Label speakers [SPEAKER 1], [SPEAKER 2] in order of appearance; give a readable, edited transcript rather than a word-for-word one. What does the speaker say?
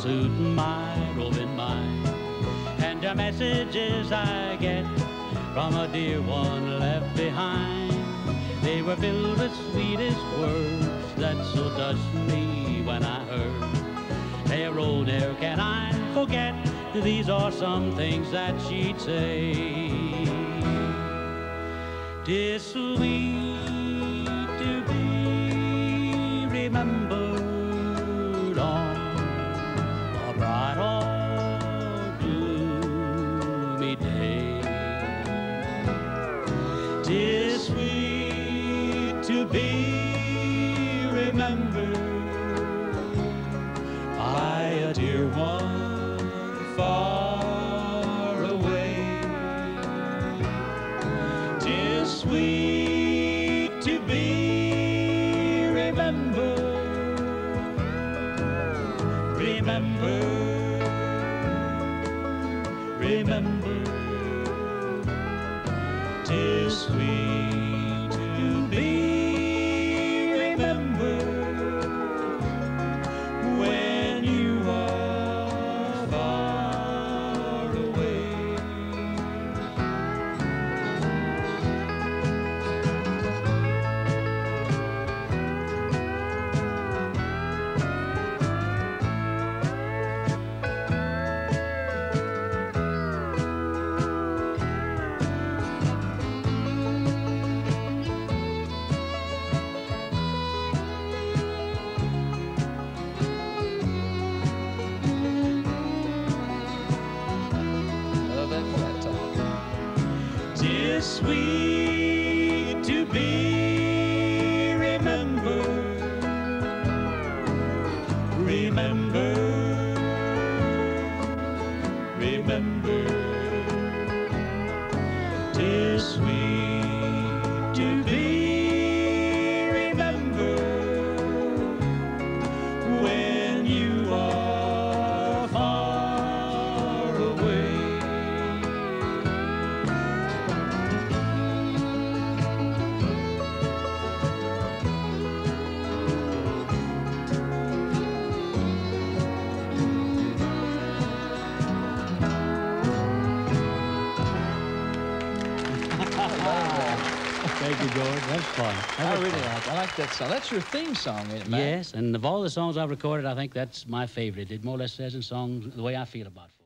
[SPEAKER 1] suiting my roving mind. And the messages I get from a dear one left behind, they were filled with sweetest words that so touched me when I heard their oh, ne'er can I forget. These are some things that she'd say. "'Tis sweet to be remembered on a bright or gloomy day. 'Tis sweet to be remembered by a dear one far away. 'Tis sweet to be remembered, remembered, remembered. 'Tis sweet to be remembered when you are far away. Tis sweet to be remembered, remembered, remembered. 'Tis sweet to be remembered when you are far away. Thank you, George. That's fun.
[SPEAKER 2] I like that song. That's your theme song, isn't it, Matt?
[SPEAKER 1] Yes, and of all the songs I've recorded, I think that's my favorite. It more or less says in songs the way I feel about it.